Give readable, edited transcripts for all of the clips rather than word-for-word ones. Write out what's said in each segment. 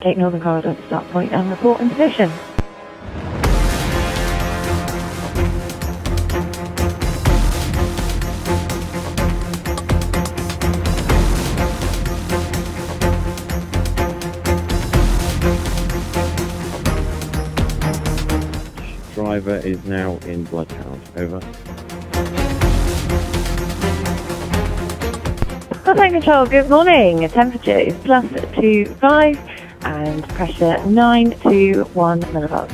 Take Northern Corridor to start point and report in position. Driver is now in Bloodhound. Over. Contact control, good morning. Temperature is +25 and pressure 921 millivolts.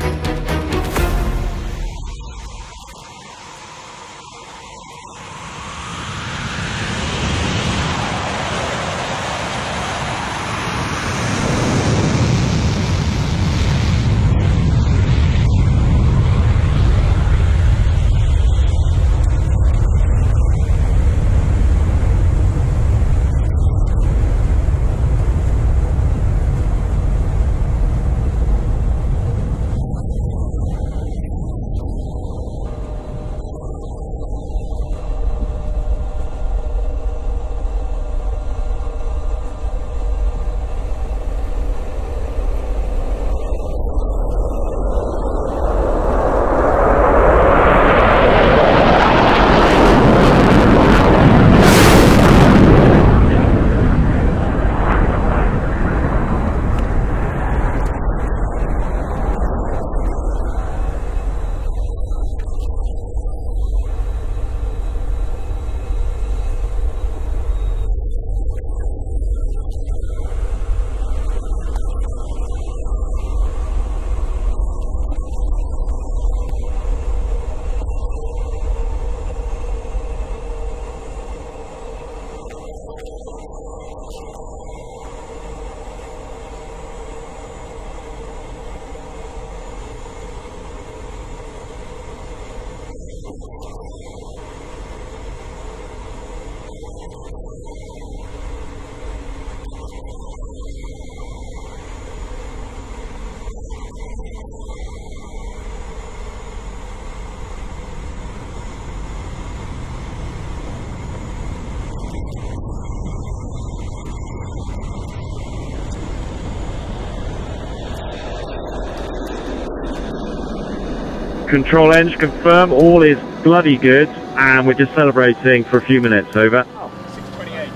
Control engine confirm, all is bloody good, and we're just celebrating for a few minutes. Over. 6:28.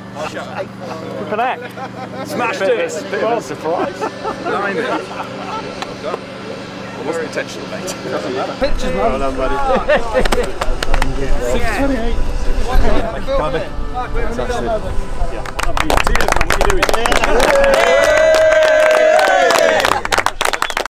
For that. Smashed it. It's a bit of a surprise. 9 minutes. It wasn't intentional, mate. Doesn't matter. Pictures, well done, buddy. 6:28. Fantastic. Yeah. Cheers, man. What are you doing?